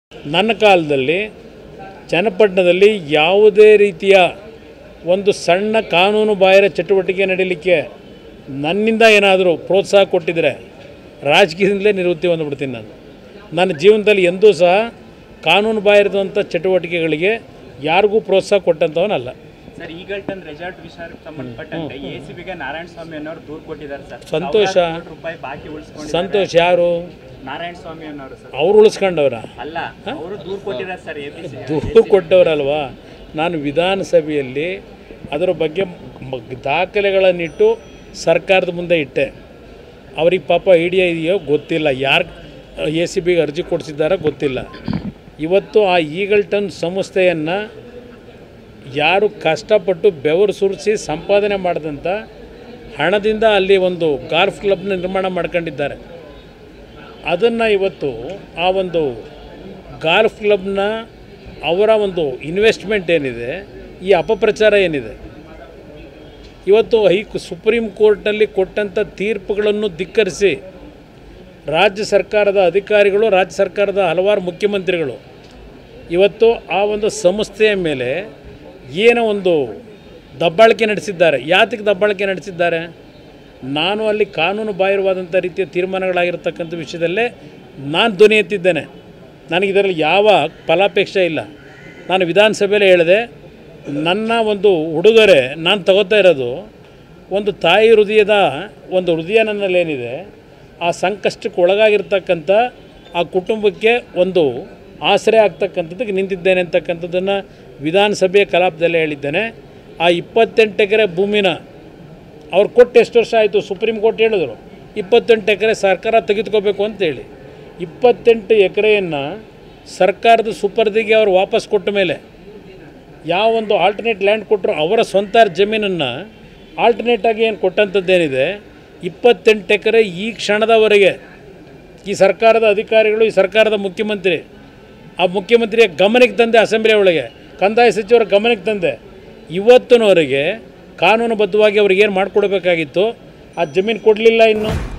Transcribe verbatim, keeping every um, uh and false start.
ನನ್ನ ಕಾಲದಲ್ಲಿ ಚನ್ನಪಟ್ಟಣದಲ್ಲಿ ಯಾವುದೇ ರೀತಿಯ ಒಂದು ಸಣ್ಣ ಕಾನೂನು ಬಾಹಿರ ಚಟುವಟಿಕೆ ನಡೆಯಲಿಕ್ಕೆ ನನ್ನಿಂದ ಏನಾದರೂ ಪ್ರೋತ್ಸಾಹ ಕೊಟ್ಟಿದ್ದರೆ ರಾಜಕೀಯದಿಂದಲೇ ನಿವೃತ್ತಿ ಹೊಂದ್ಬಿಡ್ತೀನಿ. ನಾನು ನನ್ನ ಜೀವನದಲ್ಲಿ ಎಂದೂ ಸಹ ಕಾನೂನು ಬಾಹಿರದಂಥ ಚಟುವಟಿಕೆಗಳಿಗೆ ಯಾರಿಗೂ ಪ್ರೋತ್ಸಾಹ ಕೊಟ್ಟಂಥವನಲ್ಲ. ಸರ್, ಈಗಲ್ಟನ್ ರೆಸಾರ್ಟ್ ವಿಚಾರಕ್ಕೆ ಸಂಬಂಧಪಟ್ಟಂತೆ ಎಸಿಬಿಗೆ ನಾರಾಯಣಸ್ವಾಮಿ ಅನ್ನೋರು ದೂರು ಕೊಟ್ಟಿದ್ದಾರೆ ಸರ್. ಸಂತೋಷ, ರೂಪಾಯಿ ಬಾಕಿ ಉಳಿಸ್ಕೊಂಡು ಸಂತೋಷ. ಯಾರು? ನಾರಾಯಣಸ್ವಾಮಿ ಅನ್ನೋರು ಸರ್. ಅವ್ರು ಉಳಿಸ್ಕೊಂಡವ್ರ ಅಲ್ಲ, ಅವರು ದೂರು ಕೊಟ್ಟಿದ್ದಾರೆ ಸರ್. ಎಪಿಸಿ ದೂರು ಕೊಟ್ಟವರಲ್ವಾ? ನಾನು ವಿಧಾನಸಭೆಯಲ್ಲಿ ಅದರ ಬಗ್ಗೆ ದಾಖಲೆಗಳನ್ನಿಟ್ಟು ಸರ್ಕಾರದ ಮುಂದೆ ಇಟ್ಟೆ. ಅವ್ರಿಗೆ ಪಾಪ ಐಡಿಯಾ ಇದೆಯೋ ಗೊತ್ತಿಲ್ಲ, ಯಾರು ಎ ಸಿ ಬಿಗೆ ಅರ್ಜಿ ಕೊಡಿಸಿದ್ದಾರೋ ಗೊತ್ತಿಲ್ಲ. ಇವತ್ತು ಆ ಈಗಲ್ಟನ್ ಸಂಸ್ಥೆಯನ್ನು ಯಾರು ಕಷ್ಟಪಟ್ಟು ಬೆವರು ಸುರಿಸಿ ಸಂಪಾದನೆ ಮಾಡಿದಂಥ ಹಣದಿಂದ ಅಲ್ಲಿ ಒಂದು ಗಾಲ್ಫ್ ಕ್ಲಬ್ನ ನಿರ್ಮಾಣ ಮಾಡ್ಕೊಂಡಿದ್ದಾರೆ. ಅದನ್ನು ಇವತ್ತು ಆ ಒಂದು ಗಾಲ್ಫ್ ಕ್ಲಬ್ನ ಅವರ ಒಂದು ಇನ್ವೆಸ್ಟ್ಮೆಂಟ್ ಏನಿದೆ, ಈ ಅಪಪ್ರಚಾರ ಏನಿದೆ, ಇವತ್ತು ಹೈ ಸುಪ್ರೀಂ ಕೋರ್ಟ್ನಲ್ಲಿ ಕೊಟ್ಟಂಥ ತೀರ್ಪುಗಳನ್ನು ಧಿಕ್ಕರಿಸಿ ರಾಜ್ಯ ಸರ್ಕಾರದ ಅಧಿಕಾರಿಗಳು, ರಾಜ್ಯ ಸರ್ಕಾರದ ಹಲವಾರು ಮುಖ್ಯಮಂತ್ರಿಗಳು ಇವತ್ತು ಆ ಒಂದು ಸಂಸ್ಥೆಯ ಮೇಲೆ ಏನೋ ಒಂದು ದಬ್ಬಾಳಿಕೆ ನಡೆಸಿದ್ದಾರೆ. ಯಾತಕ್ಕೆ ದಬ್ಬಾಳಿಕೆ ನಡೆಸಿದ್ದಾರೆ? ನಾನು ಅಲ್ಲಿ ಕಾನೂನು ಬಾಹಿರವಾದಂಥ ರೀತಿಯ ತೀರ್ಮಾನಗಳಾಗಿರ್ತಕ್ಕಂಥ ವಿಷಯದಲ್ಲೇ ನಾನು ಧ್ವನಿ ಎತ್ತಿದ್ದೇನೆ. ನನಗೆ ಇದರಲ್ಲಿ ಯಾವ ಫಲಾಪೇಕ್ಷೆ ಇಲ್ಲ. ನಾನು ವಿಧಾನಸಭೆಯಲ್ಲೇ ಹೇಳಿದೆ, ನನ್ನ ಒಂದು ಉಡುಗೊರೆ ನಾನು ತಗೋತಾ ಇರೋದು ಒಂದು ತಾಯಿ ಹೃದಯದ ಒಂದು ಹೃದಯ ನನ್ನಲ್ಲೇನಿದೆ, ಆ ಸಂಕಷ್ಟಕ್ಕೆ ಒಳಗಾಗಿರ್ತಕ್ಕಂಥ ಆ ಕುಟುಂಬಕ್ಕೆ ಒಂದು ಆಶ್ರಯ ಆಗ್ತಕ್ಕಂಥದ್ದಕ್ಕೆ ನಿಂತಿದ್ದೇನೆ ಅಂತಕ್ಕಂಥದ್ದನ್ನು ವಿಧಾನಸಭೆಯ ಕಲಾಪದಲ್ಲೇ ಹೇಳಿದ್ದೇನೆ. ಆ ಇಪ್ಪತ್ತೆಂಟು ಎಕರೆ ಭೂಮಿನ ಅವ್ರು ಕೊಟ್ಟು ಎಷ್ಟು ವರ್ಷ ಆಯಿತು? ಸುಪ್ರೀಂ ಕೋರ್ಟ್ ಹೇಳಿದ್ರು ಇಪ್ಪತ್ತೆಂಟು ಎಕರೆ ಸರ್ಕಾರ ತೆಗೆದುಕೋಬೇಕು ಅಂತೇಳಿ. ಇಪ್ಪತ್ತೆಂಟು ಎಕರೆಯನ್ನು ಸರ್ಕಾರದ ಸುಪರ್ದಿಗೆ ಅವರು ವಾಪಸ್ ಕೊಟ್ಟ ಮೇಲೆ ಯಾವ ಒಂದು ಆಲ್ಟರ್ನೇಟ್ ಲ್ಯಾಂಡ್ ಕೊಟ್ಟರು, ಅವರ ಸ್ವಂತ ಜಮೀನನ್ನು ಆಲ್ಟರ್ನೇಟಾಗಿ ಏನು ಕೊಟ್ಟಂಥದ್ದೇನಿದೆ, ಇಪ್ಪತ್ತೆಂಟು ಎಕರೆ ಈ ಕ್ಷಣದವರೆಗೆ ಈ ಸರ್ಕಾರದ ಅಧಿಕಾರಿಗಳು, ಈ ಸರ್ಕಾರದ ಮುಖ್ಯಮಂತ್ರಿ, ಆ ಮುಖ್ಯಮಂತ್ರಿಯ ಗಮನಕ್ಕೆ ತಂದೆ, ಅಸೆಂಬ್ಲಿ ಒಳಗೆ ಕಂದಾಯ ಸಚಿವರ ಗಮನಕ್ಕೆ ತಂದೆ. ಇವತ್ತಿನವರೆಗೆ ಕಾನೂನುಬದ್ಧವಾಗಿ ಅವ್ರಿಗೇನು ಮಾಡಿಕೊಡ್ಬೇಕಾಗಿತ್ತು ಆ ಜಮೀನು ಕೊಡಲಿಲ್ಲ. ಇನ್ನು